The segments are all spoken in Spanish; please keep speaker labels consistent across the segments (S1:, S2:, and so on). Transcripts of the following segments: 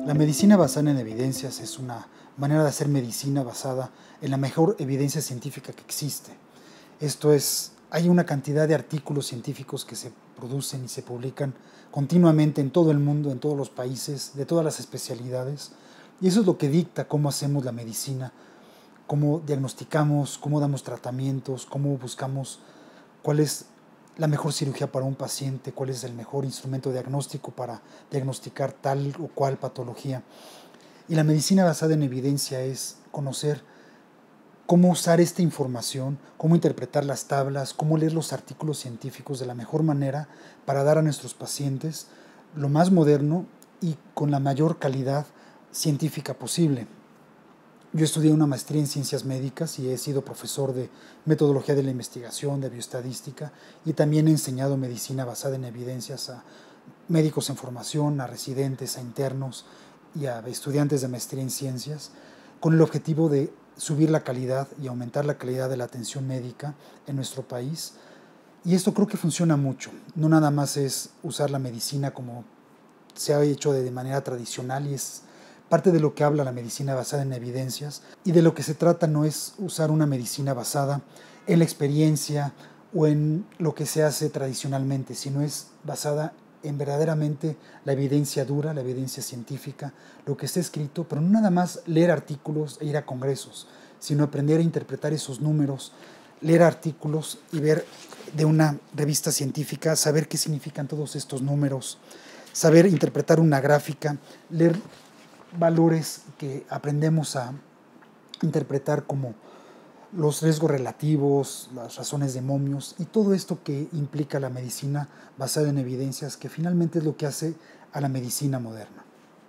S1: La medicina basada en evidencias es una manera de hacer medicina basada en la mejor evidencia científica que existe. Esto es, hay una cantidad de artículos científicos que se producen y se publican continuamente en todo el mundo, en todos los países, de todas las especialidades, y eso es lo que dicta cómo hacemos la medicina, cómo diagnosticamos, cómo damos tratamientos, cómo buscamos cuál es la mejor cirugía para un paciente, cuál es el mejor instrumento diagnóstico para diagnosticar tal o cual patología. Y la medicina basada en evidencia es conocer cómo usar esta información, cómo interpretar las tablas, cómo leer los artículos científicos de la mejor manera para dar a nuestros pacientes lo más moderno y con la mayor calidad científica posible. Yo estudié una maestría en ciencias médicas y he sido profesor de metodología de la investigación, de bioestadística, y también he enseñado medicina basada en evidencias a médicos en formación, a residentes, a internos y a estudiantes de maestría en ciencias, con el objetivo de subir la calidad y aumentar la calidad de la atención médica en nuestro país. Y esto creo que funciona mucho. No nada más es usar la medicina como se ha hecho de manera tradicional, y es parte de lo que habla la medicina basada en evidencias, y de lo que se trata no es usar una medicina basada en la experiencia o en lo que se hace tradicionalmente, sino es basada en verdaderamente la evidencia dura, la evidencia científica, lo que está escrito, pero no nada más leer artículos e ir a congresos, sino aprender a interpretar esos números, leer artículos y ver de una revista científica, saber qué significan todos estos números, saber interpretar una gráfica, leer valores que aprendemos a interpretar como los riesgos relativos, las razones de momios y todo esto que implica la medicina basada en evidencias, que finalmente es lo que hace a la medicina moderna.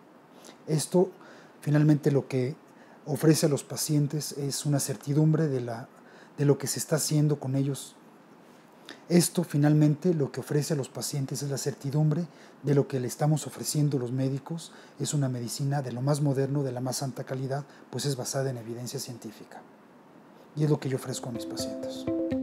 S1: Esto finalmente lo que ofrece a los pacientes es una certidumbre de lo que se está haciendo con ellos. Esto finalmente lo que ofrece a los pacientes es la certidumbre de lo que le estamos ofreciendo los médicos. Es una medicina de lo más moderno, de la más alta calidad, pues es basada en evidencia científica. Y es lo que yo ofrezco a mis pacientes.